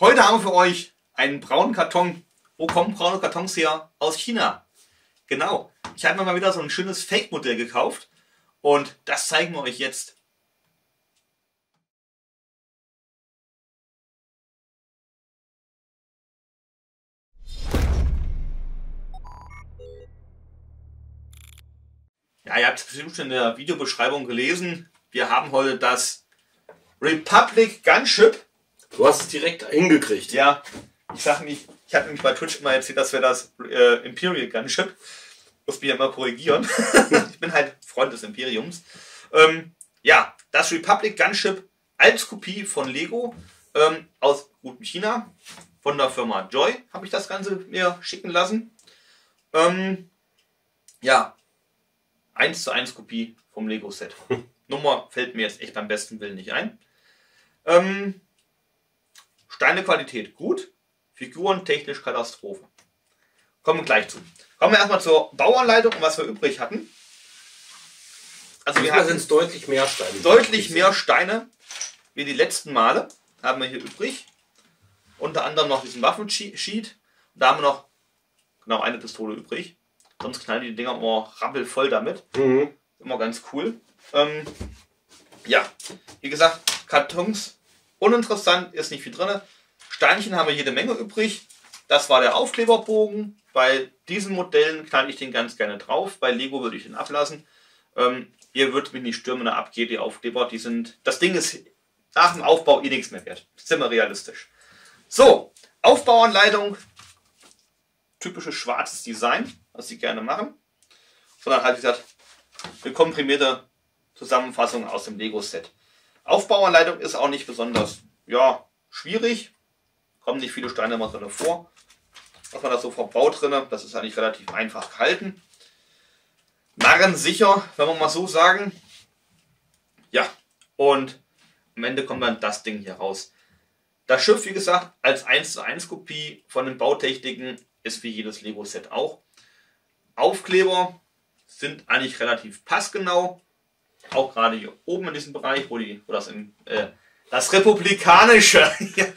Heute haben wir für euch einen braunen Karton. Wo kommen braune Kartons her? Aus China. Genau. Ich habe mir mal wieder so ein schönes Fake-Modell gekauft. Und das zeigen wir euch jetzt. Ja, ihr habt es bestimmt schon in der Videobeschreibung gelesen. Wir haben heute das Republic Gunship. Du hast es direkt hingekriegt. Ja, ich habe nämlich bei Twitch immer erzählt, dass wir das Imperial Gunship. Muss mich ja mal korrigieren. Ich bin halt Freund des Imperiums. Ja, das Republic Gunship als Kopie von Lego aus gutem China. Von der Firma Joy habe ich das Ganze mir schicken lassen. Ja, 1:1 Kopie vom Lego Set. Nummer fällt mir jetzt echt beim besten Willen nicht ein. Steinequalität gut, Figuren technisch Katastrophe. Kommen wir gleich zu. Kommen wir erstmal zur Bauanleitung und was wir übrig hatten. Also wir hatten sind deutlich mehr Steine. Deutlich mehr Steine wie die letzten Male haben wir hier übrig. Unter anderem noch diesen Waffensheet. Da haben wir noch genau eine Pistole übrig. Sonst knallen die Dinger immer rappelvoll damit. Immer ganz cool. Ja, wie gesagt, Kartons uninteressant, ist nicht viel drin. Steinchen haben wir jede Menge übrig. Das war der Aufkleberbogen. Bei diesen Modellen knall ich den ganz gerne drauf. Bei Lego würde ich den ablassen. Ihr würdet mich nicht stürmen, wenn er abgeht, die Aufkleber. Das Ding ist nach dem Aufbau eh nichts mehr wert. Sind wir realistisch. So, Aufbauanleitung. Typisches schwarzes Design, was sie gerne machen. Sondern halt, wie gesagt, eine komprimierte Zusammenfassung aus dem Lego-Set. Aufbauanleitung ist auch nicht besonders schwierig. Kommen nicht viele Steine mal drin vor. Was man da so verbaut drin, das ist eigentlich relativ einfach gehalten. Narrensicher, wenn wir mal so sagen. Ja, und am Ende kommt dann das Ding hier raus. Das Schiff, wie gesagt, als 1:1 Kopie von den Bautechniken ist wie jedes Lego-Set auch. Aufkleber sind eigentlich relativ passgenau. Auch gerade hier oben in diesem Bereich, wo das republikanische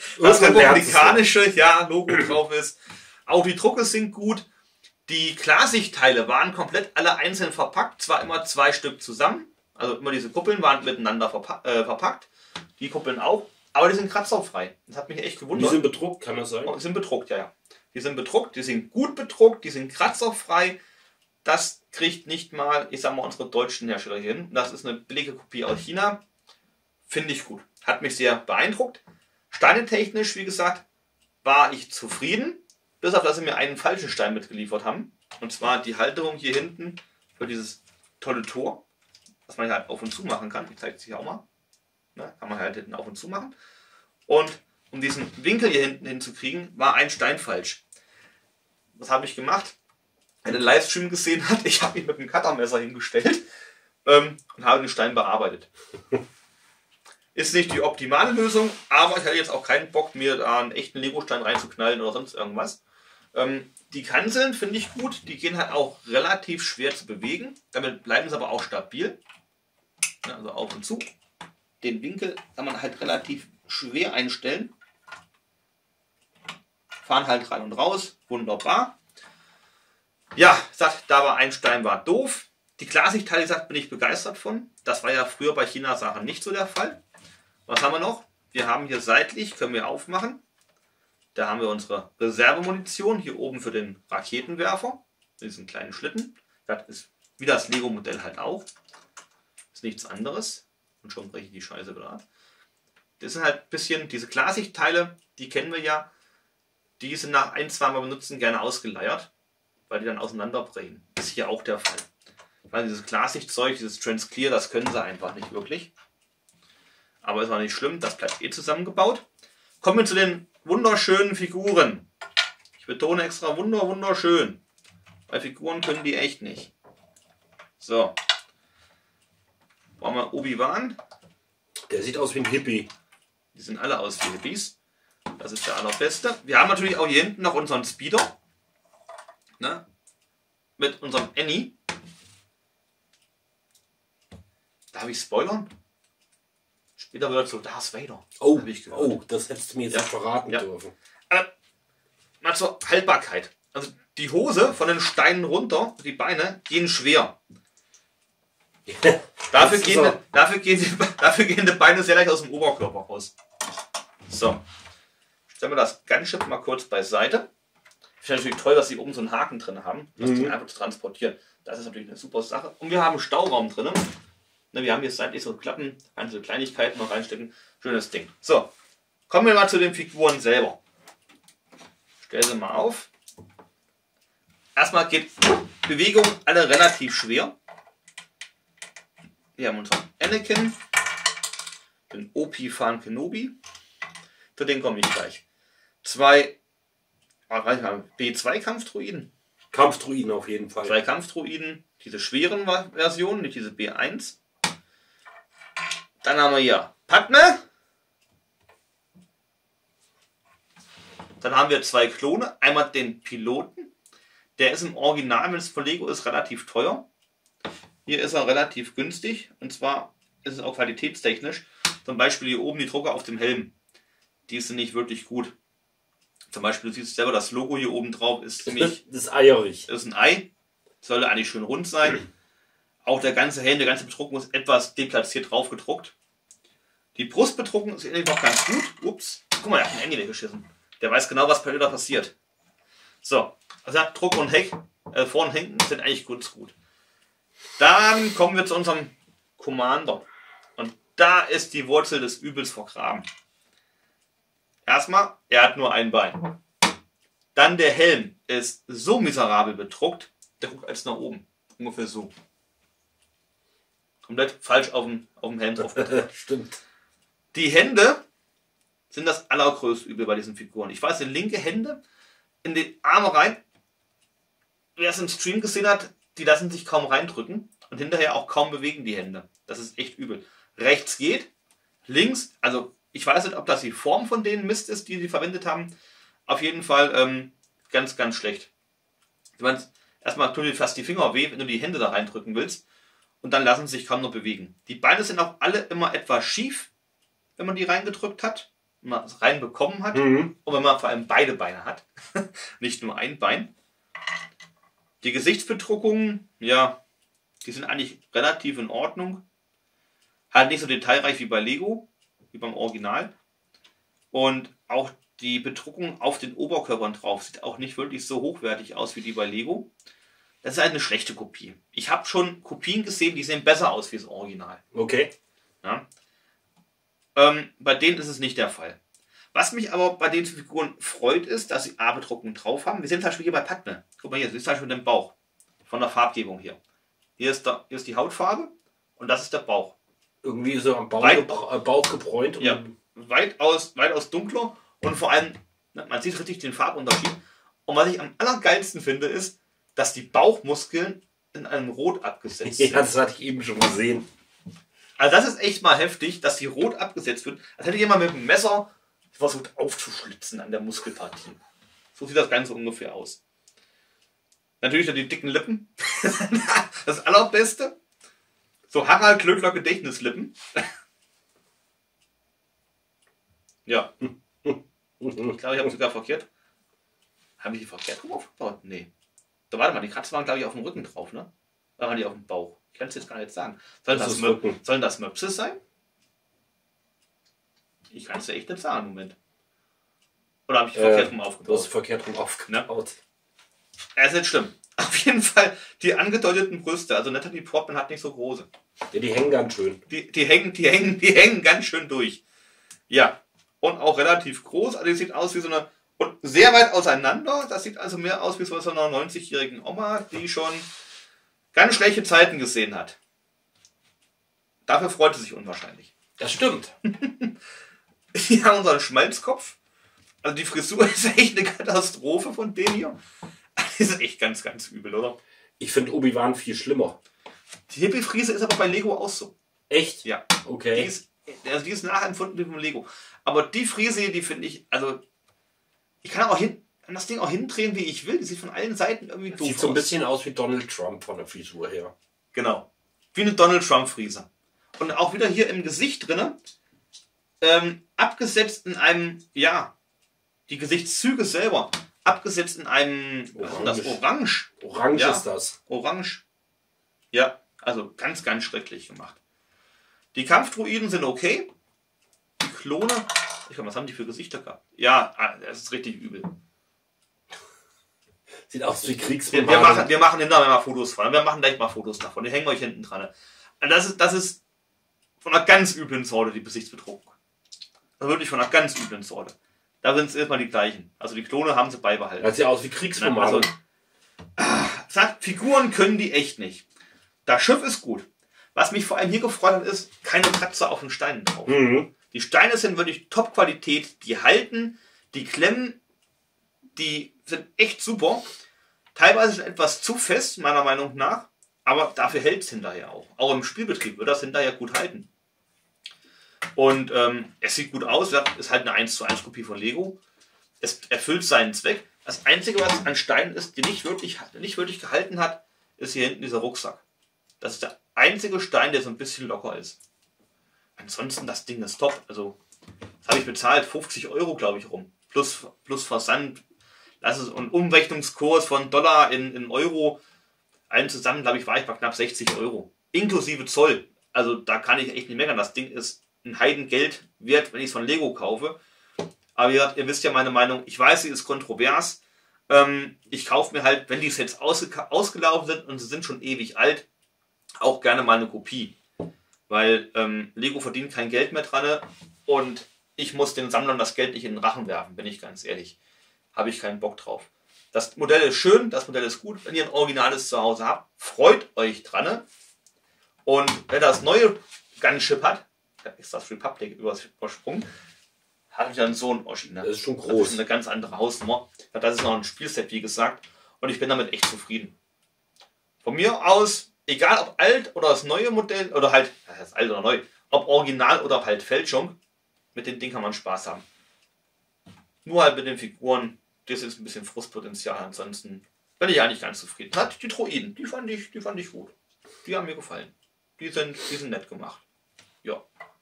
Logo drauf ist. Auch die Drucke sind gut. Die Klarsichtteile waren komplett alle einzeln verpackt. Zwar immer 2 Stück zusammen. Also immer diese Kuppeln waren miteinander verpackt. Die Kuppeln auch. Aber die sind kratzerfrei. Das hat mich echt gewundert. Die sind bedruckt, kann das sein? Die sind bedruckt, ja. Die sind bedruckt, die sind gut bedruckt, die sind kratzerfrei. Das kriegt nicht mal, ich sag mal, unsere deutschen Hersteller hin. Das ist eine billige Kopie aus China. Finde ich gut. Hat mich sehr beeindruckt. Steinetechnisch, wie gesagt, war ich zufrieden. Bis auf, dass sie mir einen falschen Stein mitgeliefert haben. Und zwar die Halterung hier hinten für dieses tolle Tor. Was man halt auf und zu machen kann. Ich zeige es hier auch mal. Kann man halt hinten auf und zu machen. Und um diesen Winkel hier hinten hinzukriegen, war ein Stein falsch. Was habe ich gemacht? Wer den Livestream gesehen hat, ich habe ihn mit dem Cuttermesser hingestellt und habe den Stein bearbeitet. Ist nicht die optimale Lösung, aber ich hatte jetzt auch keinen Bock, mir da einen echten Lego-Stein reinzuknallen oder sonst irgendwas. Die Kanzeln finde ich gut, die gehen halt auch relativ schwer zu bewegen. Damit bleiben sie aber auch stabil. Also auf und zu. Den Winkel kann man halt relativ schwer einstellen. Fahren halt rein und raus, wunderbar. Ja, sagt, da war ein Stein, war doof. Die Klarsichtteile, sagt, bin ich begeistert von. Das war ja früher bei China-Sachen nicht so der Fall. Was haben wir noch? Wir haben hier seitlich, können wir aufmachen. Da haben wir unsere Reservemunition, hier oben für den Raketenwerfer. Diesen kleinen Schlitten. Das ist wie das Lego-Modell halt auch. Ist nichts anderes. Und schon breche ich die Scheiße wieder ab. Das sind halt ein bisschen, diese Klarsichtteile, die kennen wir ja. Die sind nach 1-2 Mal benutzen gerne ausgeleiert, weil die dann auseinanderbrechen. Ist hier auch der Fall. Weil dieses Klarsichtzeug, dieses Transclear, das können sie einfach nicht wirklich. Aber ist auch nicht schlimm, das bleibt eh zusammengebaut. Kommen wir zu den wunderschönen Figuren. Ich betone extra wunderschön. Weil Figuren können die echt nicht. So. Brauchen wir Obi-Wan. Der sieht aus wie ein Hippie. Die sind alle aus wie Hippies. Das ist der allerbeste. Wir haben natürlich auch hier hinten noch unseren Speeder. Ne? Mit unserem Annie. Darf ich spoilern? Wieder wird zu Darth Vader. Oh, Hab ich gehört. oh, das hättest du mir jetzt Ja. nicht verraten Ja. dürfen. Mal zur Haltbarkeit. Also die Hose von den Steinen runter, die Beine, gehen schwer. Dafür gehen die Beine sehr leicht aus dem Oberkörper raus. So. Stellen wir das Ganze mal kurz beiseite. Ich finde natürlich toll, dass sie oben so einen Haken drin haben, das Ding einfach zu transportieren. Das ist natürlich eine super Sache. Und wir haben Stauraum drin. Wir haben hier seitlich so Klappen, einzelne Kleinigkeiten noch reinstecken. Schönes Ding. So, kommen wir mal zu den Figuren selber. Stell sie mal auf. Erstmal geht Bewegung alle relativ schwer. Wir haben unseren Anakin, den Obi-Wan Kenobi. Zu denen komme ich gleich. Zwei B2-Kampfdruiden. Kampfdruiden auf jeden Fall. Zwei Kampfdruiden, diese schweren Versionen, nicht diese B1. Dann haben wir hier Padme. Dann haben wir zwei Klone. Einmal den Piloten. Der ist im Original, wenn es von Lego ist, relativ teuer. Hier ist er relativ günstig. Und zwar ist es auch qualitätstechnisch. Zum Beispiel hier oben die Drucker auf dem Helm. Die sind nicht wirklich gut. Zum Beispiel, du siehst selber, das Logo hier oben drauf ist ziemlich... Das ist eierig. Das ist ein Ei. Sollte eigentlich schön rund sein. Auch der ganze Helm, der ganze Bedruckung ist etwas deplatziert drauf gedruckt. Die Brustbedruckung ist eigentlich noch ganz gut. Ups. Guck mal, der hat einen Engel geschissen. Der weiß genau, was da passiert. So. Also Druck und Heck, vorne und hinten sind eigentlich ganz gut. Dann kommen wir zu unserem Commander. Und da ist die Wurzel des Übels vergraben. Erstmal, er hat nur ein Bein. Dann der Helm ist so miserabel bedruckt, der guckt als nach oben. Ungefähr so. Komplett falsch auf dem Helm drauf. Stimmt. Die Hände sind das allergrößte Übel bei diesen Figuren. Ich weiß, die linke Hände in die Arme rein. Wer es im Stream gesehen hat, die lassen sich kaum reindrücken und hinterher auch kaum bewegen die Hände. Das ist echt übel. Rechts geht, links, also ich weiß nicht, ob das die Form von denen Mist ist, die sie verwendet haben. Auf jeden Fall ganz, ganz schlecht. Ich meine, erstmal tun dir fast die Finger weh, wenn du die Hände da reindrücken willst. Und dann lassen sie sich kaum noch bewegen. Die Beine sind auch alle immer etwas schief, wenn man die reingedrückt hat, wenn man es reinbekommen hat. Und wenn man vor allem beide Beine hat, nicht nur ein Bein. Die Gesichtsbedruckungen, ja, die sind eigentlich relativ in Ordnung. Halt nicht so detailreich wie bei Lego, wie beim Original. Und auch die Bedruckung auf den Oberkörpern drauf sieht auch nicht wirklich so hochwertig aus wie die bei Lego. Das ist halt eine schlechte Kopie. Ich habe schon Kopien gesehen, die sehen besser aus wie das Original. Okay. Ja. Bei denen ist es nicht der Fall. Was mich aber bei den Figuren freut, ist, dass sie A-Bedruckung drauf haben. Wir sehen zum Beispiel hier bei Padme. Guck mal hier, das ist zum Beispiel den Bauch. Von der Farbgebung hier. Hier ist die Hautfarbe und das ist der Bauch. Irgendwie ist er am Bauch, Bauch gebräunt. Ja, weitaus dunkler und vor allem, man sieht richtig den Farbunterschied. Und was ich am allergeilsten finde, ist, dass die Bauchmuskeln in einem Rot abgesetzt sind. Ja, das hatte ich eben schon gesehen. Also das ist echt mal heftig, dass die rot abgesetzt wird. Als hätte jemand mit dem Messer versucht aufzuschlitzen an der Muskelpartie. So sieht das Ganze ungefähr aus. Natürlich die dicken Lippen. Das Allerbeste. So Harald Klöckler Gedächtnislippen. Ja. Ich glaube, ich habe sogar verkehrt. Habe ich die verkehrt rum aufgebaut? Nee. Da warte mal, die Kratzen waren, glaube ich, auf dem Rücken drauf, ne? Oder waren die auf dem Bauch? Ich kann es jetzt gar nicht sagen. Sollen das Möpse sein? Ich kann es ja echt nicht sagen im Moment. Oder habe ich verkehrt rum aufgebaut? Du hast verkehrt rum aufgebaut. Ja, ist nicht schlimm. Auf jeden Fall die angedeuteten Brüste. Also Natalie Portman hat nicht so große. Ja, die hängen ganz schön. Die hängen ganz schön durch. Ja. Und auch relativ groß. Also die sieht aus wie so eine... Und sehr weit auseinander. Das sieht also mehr aus wie so einer 90-jährigen Oma, die schon ganz schlechte Zeiten gesehen hat. Dafür freut sie sich unwahrscheinlich. Das stimmt. Wir haben unseren Schmalzkopf. Also die Frisur ist echt eine Katastrophe von denen hier. Die ist echt ganz, ganz übel, oder? Ich finde Obi-Wan viel schlimmer. Die Hippie-Friese ist aber bei Lego auch so. Echt? Ja. Okay. Die ist nachempfunden wie vom Lego. Aber die Friese, die finde ich, also ich kann auch an das Ding auch hindrehen, wie ich will. Die sieht von allen Seiten irgendwie doof aus. Sieht so ein bisschen aus wie Donald Trump von der Frisur her. Genau. Wie eine Donald Trump-Friese. Und auch wieder hier im Gesicht drinne abgesetzt in einem, ja, die Gesichtszüge selber, abgesetzt in einem, was ist denn das, Orange. Orange Ja, ist das. Orange. Ja, also ganz, ganz schrecklich gemacht. Die Kampfdruiden sind okay. Die Klone, ich glaube, was haben die für Gesichter gehabt? Ja, das ist richtig übel. Sieht aus wie Wir Kriegsroman. machen hinterher mal Fotos von. Wir machen gleich mal Fotos davon. Die hängen wir euch hinten dran. Das ist von einer ganz üblen Sorte, die Gesichtsbedruckung. Also wirklich von einer ganz üblen Sorte. Da sind es erstmal die gleichen. Also die Klone haben sie beibehalten. Das sieht aus wie Kriegsroman. Also, Figuren können die echt nicht. Das Schiff ist gut. Was mich vor allem hier gefreut hat, ist keine Kratzer auf den Steinen drauf. Mhm. Die Steine sind wirklich Top-Qualität. Die halten, die klemmen, die sind echt super. Teilweise schon etwas zu fest, meiner Meinung nach. Aber dafür hält es hinterher auch. Auch im Spielbetrieb wird das hinterher gut halten. Und es sieht gut aus. Ist halt eine 1:1 Kopie von Lego. Es erfüllt seinen Zweck. Das Einzige, was an Steinen ist, die nicht wirklich gehalten hat, ist hier hinten dieser Rucksack. Das ist der einzige Stein, der so ein bisschen locker ist. Ansonsten, das Ding ist top. Also, das habe ich bezahlt. 50 Euro, glaube ich, rum. Plus Versand. Das ist ein Umrechnungskurs von Dollar in Euro. Allen zusammen, glaube ich, war ich bei knapp 60 Euro. Inklusive Zoll. Also, da kann ich echt nicht meckern. Das Ding ist ein Heidengeld wert, wenn ich es von Lego kaufe. Aber ihr wisst ja meine Meinung. Ich weiß, sie ist kontrovers. Ich kaufe mir halt, wenn die Sets ausgelaufen sind und sie sind schon ewig alt, auch gerne mal eine Kopie. Weil Lego verdient kein Geld mehr dran und ich muss den Sammlern das Geld nicht in den Rachen werfen, bin ich ganz ehrlich. Habe ich keinen Bock drauf. Das Modell ist schön, das Modell ist gut. Wenn ihr ein originales zu Hause habt, freut euch dran. Und wer das neue Gunship hat, ich habe extra das Republic übersprungen, hat mich dann so ein Oschi. Ne? Das ist schon Das groß. ist eine ganz andere Hausnummer. Das ist noch ein Spielset, wie gesagt. Und ich bin damit echt zufrieden. Von mir aus, egal ob alt oder das neue Modell, oder halt, das heißt alt oder neu, ob Original oder halt Fälschung, mit dem Ding kann man Spaß haben. Nur halt mit den Figuren, das ist ein bisschen Frustpotenzial. Ansonsten bin ich eigentlich ganz zufrieden. Hat die Droiden, die fand ich gut. Die haben mir gefallen. Die sind nett gemacht. Ja.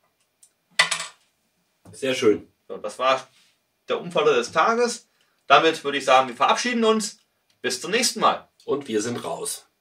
Sehr schön. So, das war der Umfall des Tages. Damit würde ich sagen, wir verabschieden uns. Bis zum nächsten Mal. Und wir sind raus.